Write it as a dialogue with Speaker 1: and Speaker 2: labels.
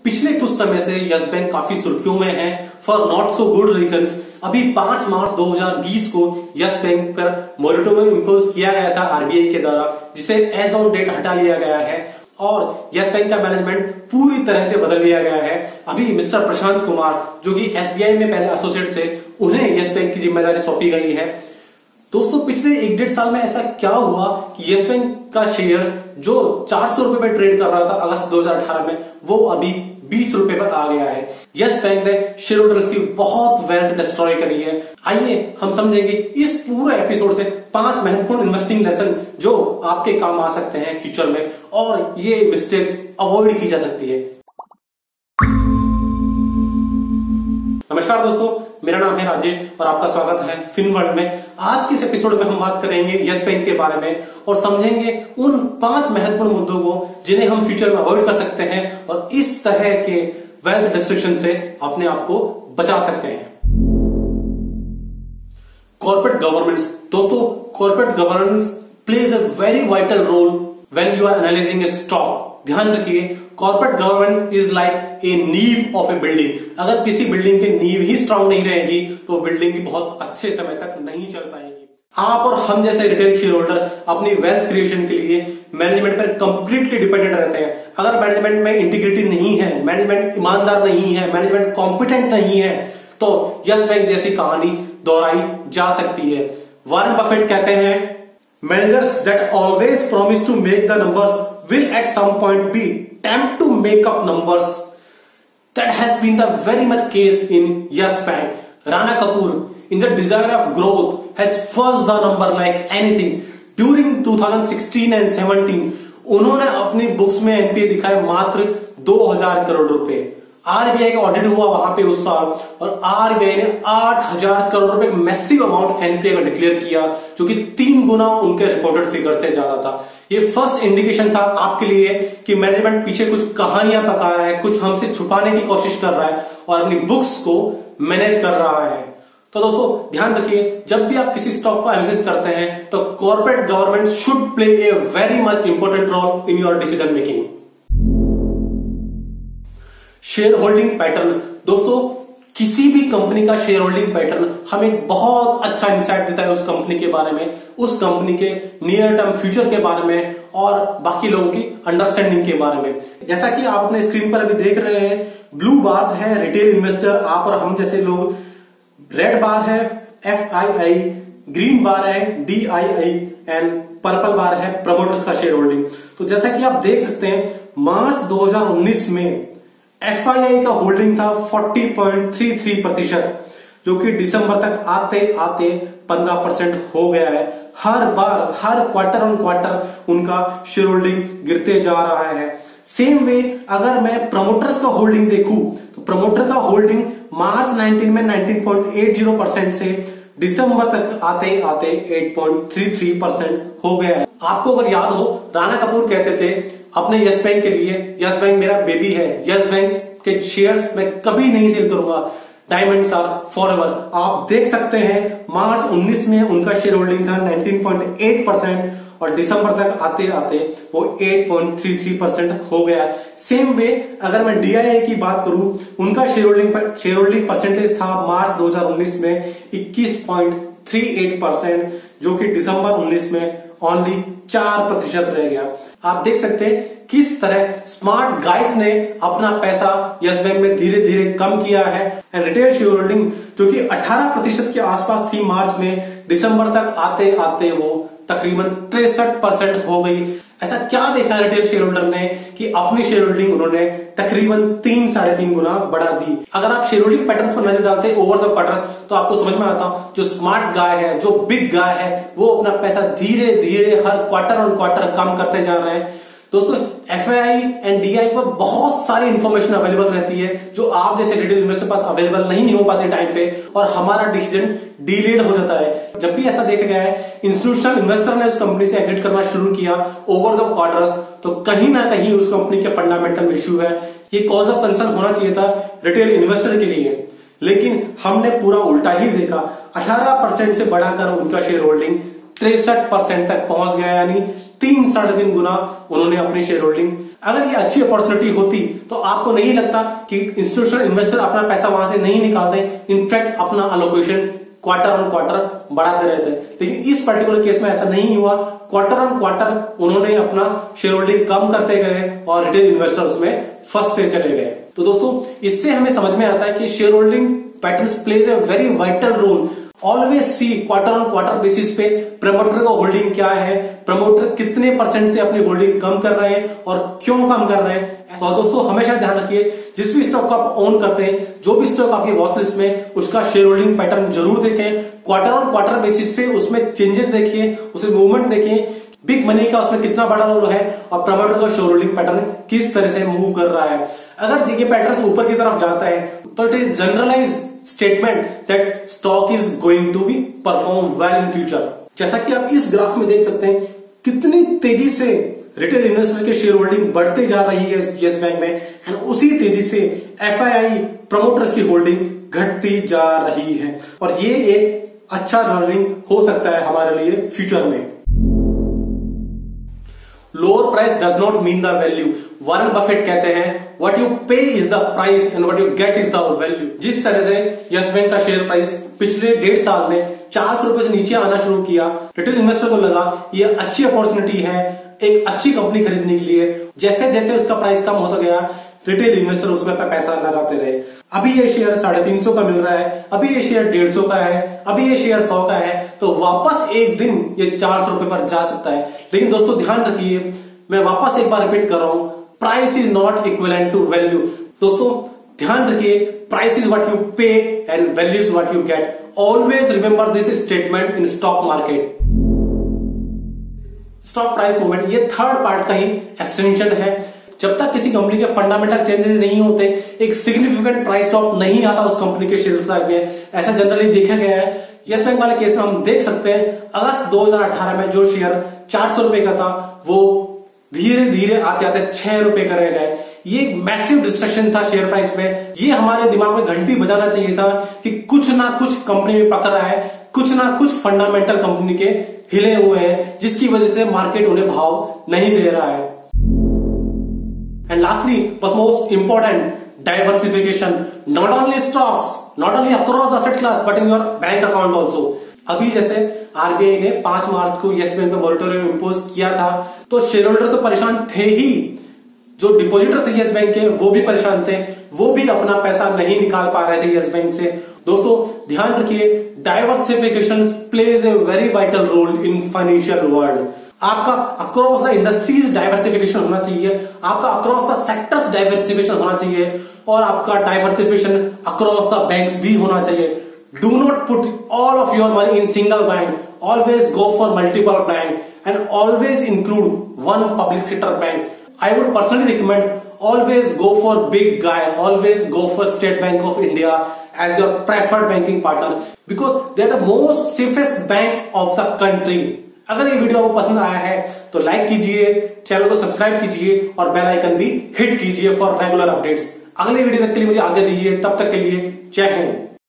Speaker 1: पिछले कुछ समय से यस बैंक काफी सुर्खियों में है for not so good reasons. अभी 5 मार्च 2020 को यस बैंक पर मोरेटोरियम इंपोज किया गया था आरबीआई के द्वारा, जिसे एज ऑन डेट हटा लिया गया है और यस बैंक का मैनेजमेंट पूरी तरह से बदल दिया गया है। अभी मिस्टर प्रशांत कुमार जो कि एसबीआई में पहले एसोसिएट थे, उन्हें यस बैंक की जिम्मेदारी सौंपी गई है। दोस्तों, पिछले 1-1.5 साल में ऐसा क्या हुआ कि यस बैंक का शेयर्स जो 400 रुपए में ट्रेड कर रहा था अगस्त 2018 में, वो अभी 20 रुपए पर आ गया है। यस बैंक ने शेयर होल्डर्स की बहुत वेल्थ डिस्ट्रॉय करी है। आइए हम समझेंगे इस पूरे एपिसोड से 5 महत्वपूर्ण इन्वेस्टिंग लेसन जो आपके काम आ सकते हैं फ्यूचर में, और ये मिस्टेक्स अवॉइड की जा सकती है। नमस्कार दोस्तों, मेरा नाम है राजेश और आपका स्वागत है फिनवर्ल्ड में। आज के इस एपिसोड में हम बात करेंगे यस बैंक के बारे में और समझेंगे उन 5 महत्वपूर्ण मुद्दों को जिन्हें हम फ्यूचर में अवॉइड कर सकते हैं और इस तरह के वेल्थ डिस्ट्रक्शन से अपने आप को बचा सकते हैं। Corporate governance. दोस्तों, corporate governance plays a very vital role when you are analysing a stock. ध्यान रखिए, corporate governance is like a नीव ऑफ ए बिल्डिंग। अगर किसी बिल्डिंग की नींव ही स्ट्रांग नहीं रहेगी तो बिल्डिंग भी बहुत अच्छे समय तक नहीं चल पाएगी। आप और हम जैसे रिटेल शेयर होल्डर अपनी वेल्थ क्रिएशन के लिए मैनेजमेंट पर कंप्लीटली डिपेंडेंट रहते हैं। अगर मैनेजमेंट में इंटीग्रिटी नहीं है, मैनेजमेंट ईमानदार नहीं है, मैनेजमेंट कॉम्पिटेंट नहीं है, तो यस बैंक जैसी कहानी दोहराई जा सकती है। वॉरेन बफेट कहते हैं, managers that always promise to make the numbers will at some point be tempted to make up numbers. That has been the very much case in Yes Bank. Rana Kapoor, in the desire of growth, has forced the number like anything. During 2016 and 17, उन्होंने अपनी books में NPA दिखाए मात्र 2000 करोड़ रुपए। RBI का audit हुआ वहां पे उस साल और आरबीआई ने 8000 करोड़ रुपए का मैसिव अमाउंट एनपीए का डिक्लेयर किया, जो कि 3 गुना उनके रिपोर्टेड फिगर से ज्यादा था। ये फर्स्ट इंडिकेशन था आपके लिए कि मैनेजमेंट पीछे कुछ कहानियां पका रहा है, कुछ हमसे छुपाने की कोशिश कर रहा है और अपनी बुक्स को मैनेज कर रहा है। तो दोस्तों ध्यान रखिए, जब भी आप किसी स्टॉक को एनालिसिस करते हैं तो corporate governance should play a very much important role in your decision making. Share holding pattern. दोस्तों, किसी भी कंपनी का शेयर होल्डिंग पैटर्न हमें बहुत अच्छा इंसाइट देता है उस कंपनी के बारे में, उस कंपनी के नियर टर्म फ्यूचर के बारे में और बाकी लोगों की अंडरस्टैंडिंग के बारे में। जैसा कि आप अपने स्क्रीन पर अभी देख रहे हैं, ब्लू बार्स है रिटेल इन्वेस्टर, आप और हम जैसे लोग, रेड बार है FII, ग्रीन बार है DII एंड पर्पल बार है प्रमोटर्स का शेयर होल्डिंग। तो जैसा कि आप देख सकते हैं, मार्च 2019 में FII का होल्डिंग था 40.33%, जो कि दिसंबर तक आते आते 15% हो गया है। हर बार हर क्वार्टर ऑन क्वार्टर उनका शेयर होल्डिंग गिरते जा रहा है। सेम वे अगर मैं प्रमोटर्स का होल्डिंग देखूं तो प्रमोटर का होल्डिंग मार्च 19 में 19.80% से दिसंबर तक आते आते 8.33% हो गया है। आपको अगर याद हो, राणा कपूर कहते थे अपने यस बैंक के लिए, यस बैंक मेरा बेबी है, यस बैंक के शेयर्स मैं कभी नहीं सेल करूंगा, डायमंड्स आर फॉरएवर। आप देख सकते हैं मार्च 19 में उनका शेयर होल्डिंग था 19.8% और दिसंबर तक आते आते वो 8.33% हो गया। सेम वे अगर मैं DII की बात करूं, उनका शेयर होल्डिंग परसेंटेज था मार्च 2019 में 21.38%, जो कि दिसंबर 19 में ओनली 4% रह गया। आप देख सकते हैं किस तरह स्मार्ट गाइस ने अपना पैसा यस बैंक में धीरे धीरे कम किया है। एंड रिटेल शेयर होल्डिंग जो कि 18% के आसपास थी मार्च में, दिसंबर तक आते आते वो तकरीबन 63% हो गई। ऐसा क्या देखा रिटेल शेयर होल्डर ने कि अपनी शेयर होल्डिंग उन्होंने तकरीबन 3-3.5 गुना बढ़ा दी। अगर आप शेयर होल्डिंग पैटर्न्स पर नजर डालते हैं ओवर द क्वार्टर्स तो आपको समझ में आता जो स्मार्ट गाय है, जो बिग गाय है, वो अपना पैसा धीरे धीरे हर क्वार्टर ऑन क्वार्टर कम करते जा रहे हैं। दोस्तों, FII एंड DII पर बहुत सारी इंफॉर्मेशन अवेलेबल रहती है जो आप जैसे रिटेल इन्वेस्टर पास अवेलेबल नहीं हो पाते टाइम पे, और हमारा डिसीजन डिलेड हो जाता है। जब भी ऐसा देखा गया है, इंस्टीट्यूशनल इन्वेस्टर ने उस कंपनी से एग्जिट करना शुरू किया ओवर द क्वार्टर्स, तो कहीं ना कहीं उस कंपनी के फंडामेंटल इश्यू है। ये कॉज ऑफ कंसर्न होना चाहिए था रिटेल इन्वेस्टर के लिए, लेकिन हमने पूरा उल्टा ही देखा। 18% से बढ़ाकर उनका शेयर होल्डिंग 63% तक पहुंच गया, यानी 3-3.5 गुना उन्होंने अपनी शेयर होल्डिंग। अगर ये अच्छी अपॉर्चुनिटी होती तो आपको नहीं लगता कि इंस्टीट्यूशनल इन्वेस्टर अपना पैसा वहां से नहीं निकालते, इनफैक्ट अपना अलोकेशन क्वार्टर ऑन क्वार्टर बढ़ाते रहते। लेकिन इस पर्टिकुलर केस में ऐसा नहीं हुआ, क्वार्टर ऑन क्वार्टर उन्होंने अपना शेयर होल्डिंग कम करते गए और रिटेल इन्वेस्टर्स में फंसते चले गए। तो दोस्तों इससे हमें समझ में आता है कि share holding patterns plays a very vital role. Always see quarter on quarter basis पे प्रमोटर का होल्डिंग क्या है, प्रमोटर कितने % से अपनी होल्डिंग कम कर रहे हैं और क्यों कम कर रहे हैं। तो दोस्तों हमेशा ध्यान रखिए, जिस भी स्टॉक को आप ओन करते हैं, जो भी स्टॉक आपकी वॉच लिस्ट में, उसका शेयर होल्डिंग पैटर्न जरूर देखें। क्वार्टर ऑन क्वार्टर बेसिस पे उसमें चेंजेस देखिए, उसमें मूवमेंट देखिए, बिग मनी का उसमें कितना बड़ा रोल है और प्रमोटर का शेयर होल्डिंग पैटर्न किस तरह से मूव कर रहा है। अगर ये पैटर्न ऊपर की तरफ जाता है तो it is generalise statement that stock is going to be perform well in future. जैसा कि आप इस ग्राफ में देख सकते हैं कितनी तेजी से रिटेल इन्वेस्टर के शेयर होल्डिंग बढ़ते जा रही है यस बैंक में, एंड उसी तेजी से एफआईआई प्रमोटर्स की होल्डिंग घटती जा रही है। और ये एक अच्छा लर्निंग हो सकता है हमारे लिए फ्यूचर में। Lower price does not mean the value. Warren Buffett कहते हैं what you pay is the price and what you get is the value. जिस तरह से यस बैंक का शेयर प्राइस पिछले 1.5 साल में 400 रुपए से नीचे आना शुरू किया, रिटेल इन्वेस्टर को लगा ये अच्छी अपॉर्चुनिटी है एक अच्छी कंपनी खरीदने के लिए। जैसे जैसे उसका प्राइस कम होता गया, रिटेल इन्वेस्टर उसमें अपना पैसा लगाते रहे। अभी ये शेयर 350 का मिल रहा है, अभी ये शेयर 150 का है, अभी ये शेयर 100 का है, तो वापस एक दिन ये 400 रुपए पर जा सकता है। लेकिन दोस्तों ध्यान रखिए, मैं वापस एक बार रिपीट कर रहा हूं, price is not equivalent to value. दोस्तों ध्यान रखिए, price is what you pay and value is what you get. Always remember this statement in stock market. Stock price movement ये थर्ड पार्ट का ही एक्सटेंशन है। जब तक किसी कंपनी के फंडामेंटल चेंजेस नहीं होते, एक सिग्निफिकेंट प्राइस ड्रॉप नहीं आता उस कंपनी के शेयर प्राइस में, ऐसा जनरली देखा गया है। यस बैंक वाले केस में हम देख सकते हैं अगस्त 2018 में जो शेयर 400 रुपए का था वो धीरे धीरे आते आते 6 रुपए का रह गए। ये एक मैसिव डिस्ट्रक्शन था शेयर प्राइस में। ये हमारे दिमाग में घंटी बजाना चाहिए था कि कुछ ना कुछ कंपनी में पकड़ रहा है, कुछ ना कुछ फंडामेंटल कंपनी के हिले हुए हैं जिसकी वजह से मार्केट उन्हें भाव नहीं दे रहा है। And lastly, was most important, diversification. Not only stocks, not only across the asset class, but in your bank account also. अभी जैसे आरबीआई ने 5 मार्च को यस बैंक पे मॉनिटरिंग इंपोज किया था, तो शेयर होल्डर तो परेशान थे ही, जो डिपॉजिटर थे यस बैंक के वो भी परेशान थे, वो भी अपना पैसा नहीं निकाल पा रहे थे यस बैंक से। दोस्तों ध्यान रखिए, diversification plays a very vital role in financial world. आपका अक्रॉस द इंडस्ट्रीज डाइवर्सिफिकेशन होना चाहिए, आपका अक्रॉस द सेक्टर्स डाइवर्सिफिकेशन होना चाहिए, और आपका डाइवर्सिफिकेशन अक्रॉस द बैंक्स भी होना चाहिए। Do not put all of your money in single bank, always go for multiple bank and always include one public sector bank. I would personally recommend always go for big guy, always go for State Bank of India as your preferred banking partner because they are the most safest bank of the country. अगर ये video आपको पसंद आया है तो like कीजिए, channel को subscribe कीजिए और बेल आइकन भी हिट कीजिए फॉर रेगुलर अपडेट्स। अगले वीडियो तक के लिए मुझे आज्ञा दीजिए, तब तक के लिए जय हिंद।